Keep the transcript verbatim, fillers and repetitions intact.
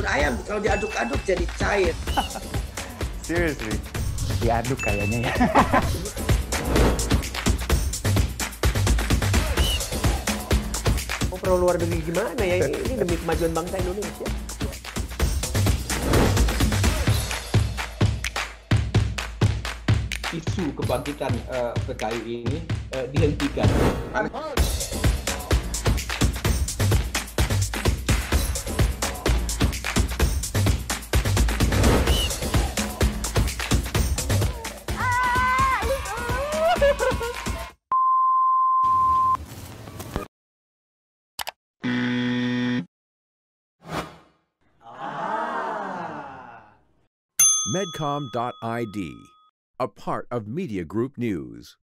ayam kalau diaduk-aduk jadi cair. Seriously? Diaduk kayaknya ya. Mau perlu luar negeri gimana ya? Ini, ini demi kemajuan bangsa Indonesia. Isu kebangkitan uh, P K I ini uh, dihentikan. Medcom dot I D, a part of Media Group News.